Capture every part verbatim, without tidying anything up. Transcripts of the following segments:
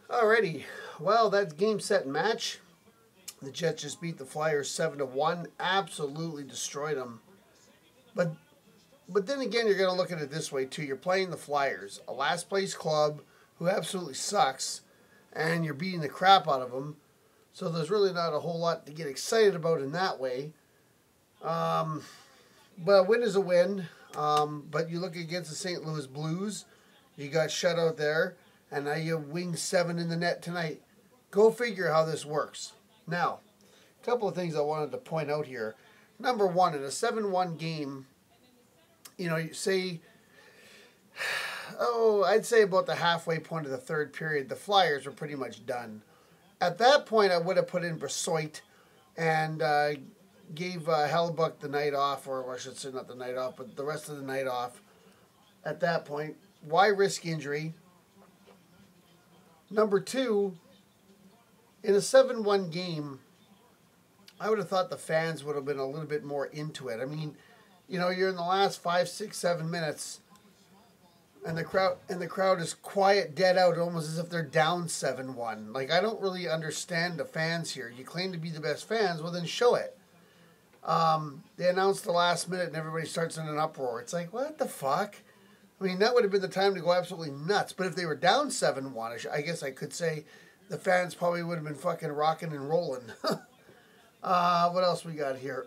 Alrighty, well, that's game, set, and match. The Jets just beat the Flyers seven to one. Absolutely destroyed them. But but then again, you're going to look at it this way, too. You're playing the Flyers, a last-place club who absolutely sucks, and you're beating the crap out of them. So there's really not a whole lot to get excited about in that way. Um, but a win is a win. Um, but you look against the Saint Louis Blues, you got shut out there, and now you wing seven in the net tonight. Go figure how this works. Now, a couple of things I wanted to point out here. Number one, in a seven one game, you know, you say, oh, I'd say about the halfway point of the third period, the Flyers were pretty much done. At that point, I would have put in Brassard and uh, gave uh, Hellebuck the night off, or I should say not the night off, but the rest of the night off. At that point, why risk injury? Number two, in a seven one game, I would have thought the fans would have been a little bit more into it. I mean, you know, you're in the last five, six, seven minutes, and the crowd and the crowd is quiet, dead out, almost as if they're down seven one. Like, I don't really understand the fans here. You claim to be the best fans, well, then show it. Um, they announced the last minute, and everybody starts in an uproar. It's like, what the fuck? I mean, that would have been the time to go absolutely nuts. But if they were down seven one, I guess I could say the fans probably would have been fucking rocking and rolling. uh, what else we got here?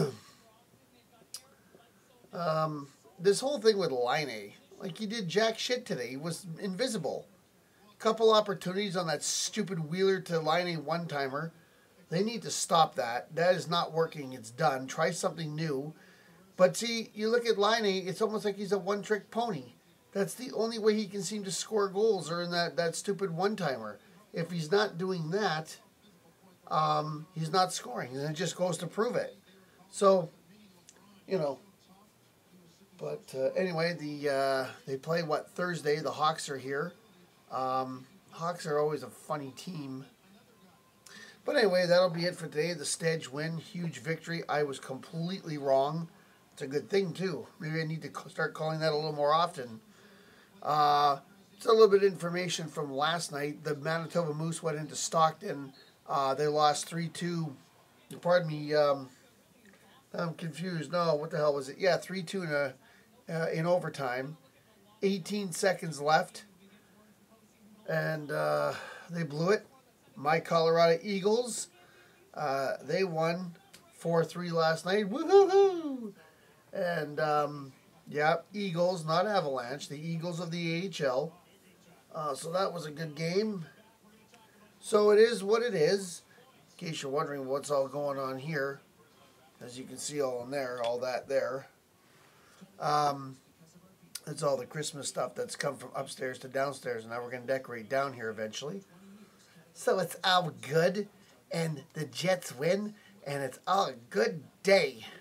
um, this whole thing with Laine, like, he did jack shit today. He was invisible. Couple opportunities on that stupid Wheeler to Laine one-timer. They need to stop that. That is not working. It's done. Try something new. But see, you look at Laine, it's almost like he's a one-trick pony. That's the only way he can seem to score goals, or in that, that stupid one-timer. If he's not doing that, um, he's not scoring. And it just goes to prove it. So, you know. But uh, anyway, the uh, they play, what, Thursday. The Hawks are here. Um, Hawks are always a funny team. But anyway, that'll be it for today. The Stedge win. Huge victory. I was completely wrong. It's a good thing, too. Maybe I need to start calling that a little more often. Uh, just a little bit of information from last night. The Manitoba Moose went into Stockton. Uh, they lost three two. Pardon me. Um, I'm confused. No, what the hell was it? Yeah, three two in, a, uh, in overtime. eighteen seconds left. And uh, they blew it. My Colorado Eagles, uh, they won four three last night. Woohoo! And, um, yeah, Eagles, not Avalanche. The Eagles of the A H L. Uh, so that was a good game. So it is what it is. In case you're wondering what's all going on here. As you can see all in there, all that there. Um, it's all the Christmas stuff that's come from upstairs to downstairs. And now we're going to decorate down here eventually. So it's all good. And the Jets win. And it's all a good day.